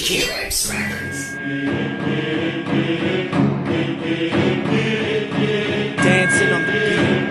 Q-Rex Records. Dancing on the beat.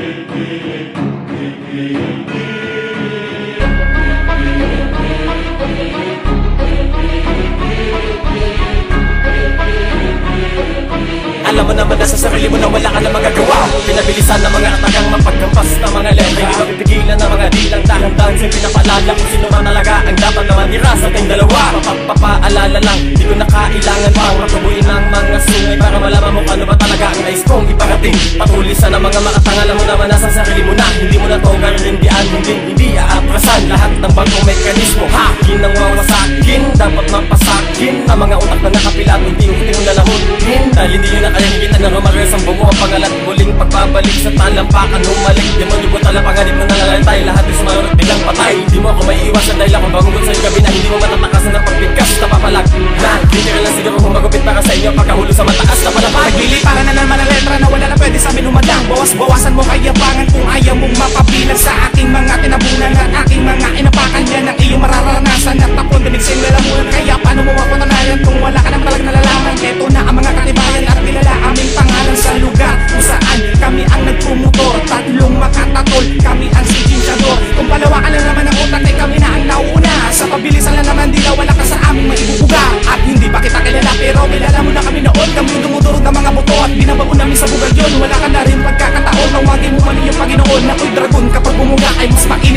Alam mo naman na sa sarili mo na wala ka na magagawa. Pinabilisan ng mga atagang mapagkampas na mga letra. Hindi mapipigilan ng mga dilang dahan-dahan. Siyang pinapaalala kung sino man talaga ang dapat na matira sa ating dalawa. Papaalala lang, di ko na kailangan pang matubuin ng mga sungay para malaman mo ano ba talaga ang nais kong iparating. Patulisan ng mga makatanga. Alam mo naman na sa sarili mo na hindi mo na to karirindian. Hindi aatrasan lahat ng bagong mekanismo. Hakin ang wawasakin, dapat mapasakin ang mga utak na nakapilang. Hindi mo lalamunin dahil hindi yun na kaya nakikita na rumares ang bumo ang pangalat. Muling pagbabalik sa talampakan, humalik demonyo ko talapanganib mo nalalantay. Lahat ay sumarot bilang patay. Hindi mo ako may iwasan dahil ako bangungot sa'yo gabi na hindi mo matatakasan ng pagbigkas na papalag na literal lang siguro kung magupit para sa inyo pagkahulo sa mataas na palapag. Pagpili para na naman ang letra na wala na pwede sa amin umadang. Bawas-bawasan mo kayabangan kung ayaw mong mapapilang sa aking mga tinabunan at aking mga inapakan. Yan ang iyong mararanasan at tapon dinig sa'yo lalamunan. Kaya paano mo mapatanayan kung wala ka ng palag nalalaman? Ito na ang mga katibayan at kilala aming pangalan sa lugar kung saan kami ang nagpumutor. Tatlong makatatol, kami ang siginsyador. Kung palawakan na naman ang utak ay kami na ang nauna. Sa pabilisan lang naman di na wala ka sa aming maibubuga. At hindi pa kita kilala pero kilala mo na kami noon. Kami dumudurog ng mga buto at binabago namin sa bugal yun. Wala ka na rin pagkakataon, nawagin mo man iyong Panginoon na ko'y dragon kapag bumuga ay mas mainit